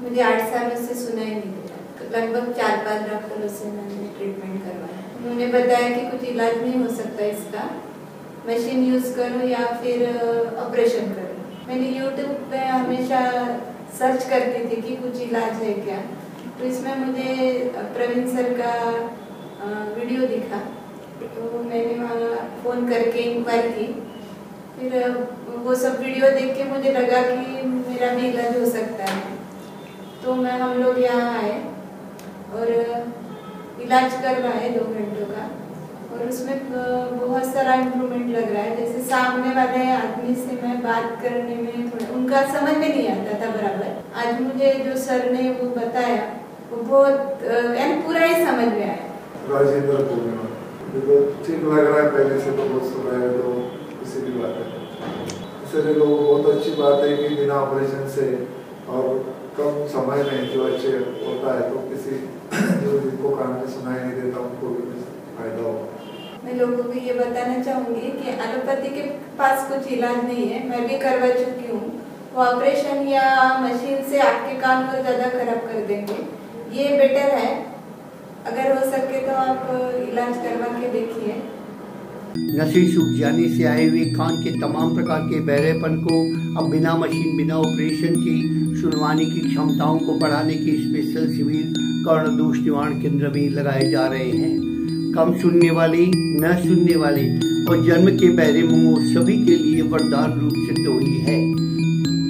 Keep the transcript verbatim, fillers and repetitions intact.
मुझे आठ सालों से सुनाई नहीं दे रहा। लगभग चार पांच डॉक्टरों से मैंने ट्रीटमेंट करवाया। उन्होंने बताया कि कुछ इलाज नहीं हो सकता इसका, मशीन यूज करो या फिर ऑपरेशन करो। मैंने यूट्यूब पे हमेशा सर्च करती थी कि कुछ इलाज है क्या, तो इसमें मुझे प्रवीण सर का वीडियो दिखा, तो मैंने वहाँ फ़ोन करके इंक्वायरी की। फिर वो सब वीडियो देख के मुझे लगा कि मेरा भी इलाज हो सकता है, तो मैं हम लोग यहाँ आए और इलाज करवाए दो घंटों का, और उसमें बहुत सारा इम्प्रूवमेंट लग रहा है। जैसे सामने वाले आदमी से मैं बात करने में थोड़ा उनका समझ में नहीं आता था बराबर, आज मुझे जो सर ने वो बताया वो बहुत यानी पूरा ही समझ में आया। राजेंद्र पूर्णिमा तो ठीक लग रहा है, पहले से तो बहुत सुना है, तो किसी भी बात है सर लोग बहुत अच्छी बात है कि बिना ऑपरेशन से और कम समय में जो अच्छे होता है, तो किसी जो जिनको कान में सुनाई नहीं देता उनको भी फायदा हो। मैं लोगों को ये बताना चाहूँगी कि एलोपैथी के पास कुछ इलाज नहीं है, मैं भी करवा चुकी हूँ। वो ऑपरेशन या मशीन से आपके कान को ज़्यादा खराब कर देंगे, ये बेटर है। अगर हो सके तो आप इलाज करवा के देखिए। नसें सूख जाने से आए हुए कान के तमाम प्रकार के बहरेपन को अब बिना मशीन बिना ऑपरेशन की सुनवाने की क्षमताओं को बढ़ाने के स्पेशल शिविर कर्ण दोष निवारण केंद्र में लगाए जा रहे हैं। कम सुनने वाले, न सुनने वाले और जन्म के बहरे मुंह सभी के लिए वरदान रूप सिद्ध हुई है।